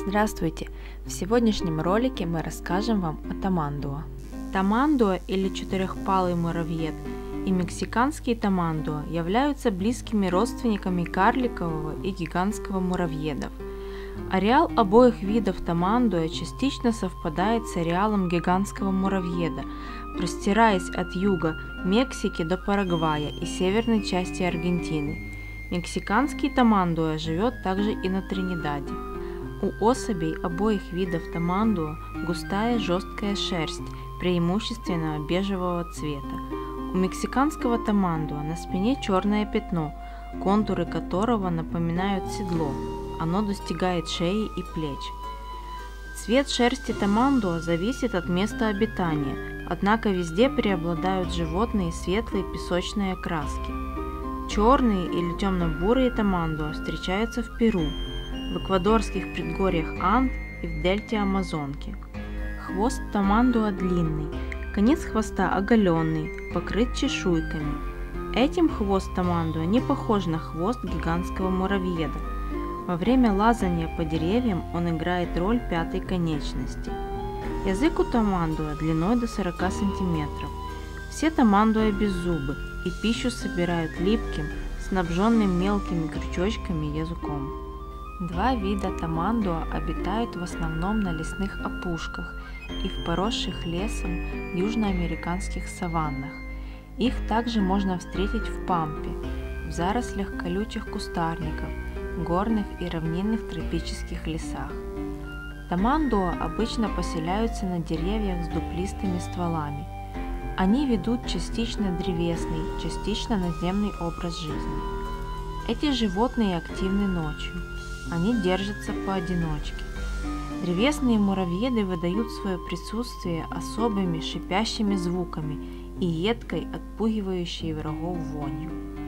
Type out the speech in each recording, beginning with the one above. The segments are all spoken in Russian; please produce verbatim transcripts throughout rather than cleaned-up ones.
Здравствуйте! В сегодняшнем ролике мы расскажем вам о тамандуа. Тамандуа или четырехпалый муравьед и мексиканский тамандуа являются близкими родственниками карликового и гигантского муравьедов. Ареал обоих видов тамандуа частично совпадает с ареалом гигантского муравьеда, простираясь от юга Мексики до Парагвая и северной части Аргентины. Мексиканский тамандуа живет также и на Тринидаде. У особей обоих видов тамандуа густая жесткая шерсть, преимущественно бежевого цвета. У мексиканского тамандуа на спине черное пятно, контуры которого напоминают седло. Оно достигает шеи и плеч. Цвет шерсти тамандуа зависит от места обитания, однако везде преобладают животные светлой песочной окраски. Черные или темно-бурые тамандуа встречаются в Перу, в эквадорских предгорьях Анд и в дельте Амазонки. Хвост тамандуа длинный, конец хвоста оголенный, покрыт чешуйками. Этим хвост тамандуа не похож на хвост гигантского муравьеда. Во время лазания по деревьям он играет роль пятой конечности. Язык у тамандуа длиной до сорока сантиметров. Все тамандуа беззубы и пищу собирают липким, снабженным мелкими крючочками языком. Два вида тамандуа обитают в основном на лесных опушках и в поросших лесом южноамериканских саваннах. Их также можно встретить в пампе, в зарослях колючих кустарников, горных и равнинных тропических лесах. Тамандуа обычно поселяются на деревьях с дуплистыми стволами. Они ведут частично древесный, частично наземный образ жизни. Эти животные активны ночью. Они держатся поодиночке. Древесные муравьеды выдают свое присутствие особыми шипящими звуками и едкой, отпугивающей врагов вонью.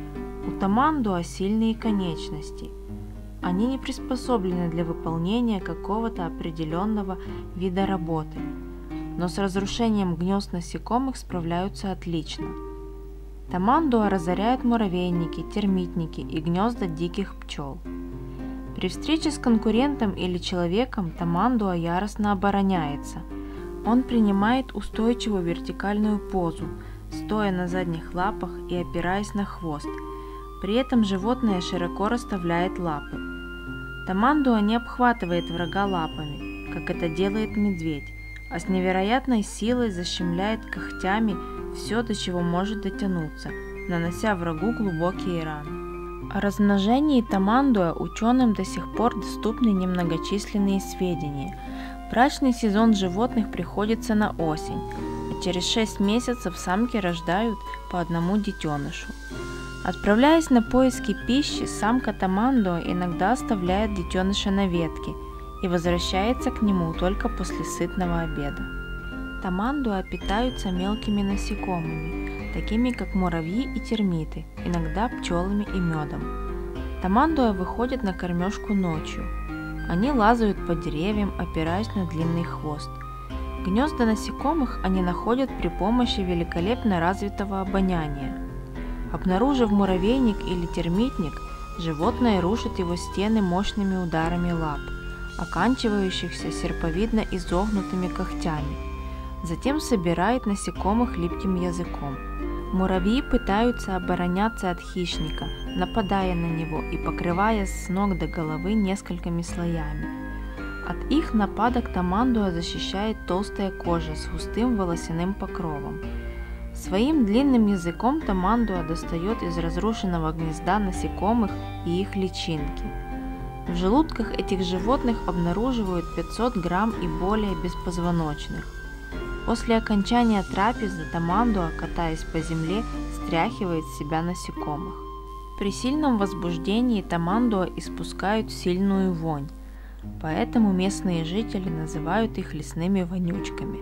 У тамандуа сильные конечности. Они не приспособлены для выполнения какого-то определенного вида работы, но с разрушением гнезд насекомых справляются отлично. Тамандуа разоряют муравейники, термитники и гнезда диких пчел. При встрече с конкурентом или человеком тамандуа яростно обороняется. Он принимает устойчивую вертикальную позу, стоя на задних лапах и опираясь на хвост. При этом животное широко расставляет лапы. Тамандуа не обхватывает врага лапами, как это делает медведь, а с невероятной силой защемляет когтями все, до чего может дотянуться, нанося врагу глубокие раны. О размножении тамандуа ученым до сих пор доступны немногочисленные сведения. Брачный сезон животных приходится на осень, а через шесть месяцев самки рождают по одному детенышу. Отправляясь на поиски пищи, самка тамандуа иногда оставляет детеныша на ветке и возвращается к нему только после сытного обеда. Тамандуа питаются мелкими насекомыми, такими как муравьи и термиты, иногда пчелами и медом. Тамандуа выходят на кормежку ночью. Они лазают по деревьям, опираясь на длинный хвост. Гнезда насекомых они находят при помощи великолепно развитого обоняния. Обнаружив муравейник или термитник, животное рушит его стены мощными ударами лап, оканчивающихся серповидно изогнутыми когтями. Затем собирает насекомых липким языком. Муравьи пытаются обороняться от хищника, нападая на него и покрываясь с ног до головы несколькими слоями. От их нападок тамандуа защищает толстая кожа с густым волосяным покровом. Своим длинным языком тамандуа достает из разрушенного гнезда насекомых и их личинки. В желудках этих животных обнаруживают пятьсот грамм и более беспозвоночных. После окончания трапезы тамандуа, катаясь по земле, стряхивает с себя насекомых. При сильном возбуждении тамандуа испускают сильную вонь, поэтому местные жители называют их лесными вонючками.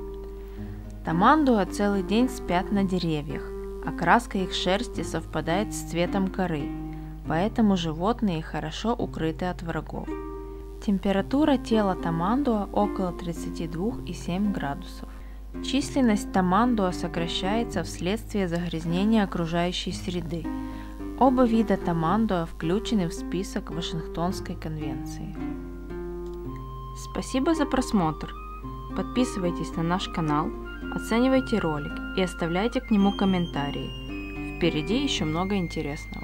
Тамандуа целый день спят на деревьях, окраска их шерсти совпадает с цветом коры, поэтому животные хорошо укрыты от врагов. Температура тела тамандуа около тридцати двух и семи градусов. Численность тамандуа сокращается вследствие загрязнения окружающей среды. Оба вида тамандуа включены в список Вашингтонской конвенции. Спасибо за просмотр! Подписывайтесь на наш канал, оценивайте ролик и оставляйте к нему комментарии. Впереди еще много интересного.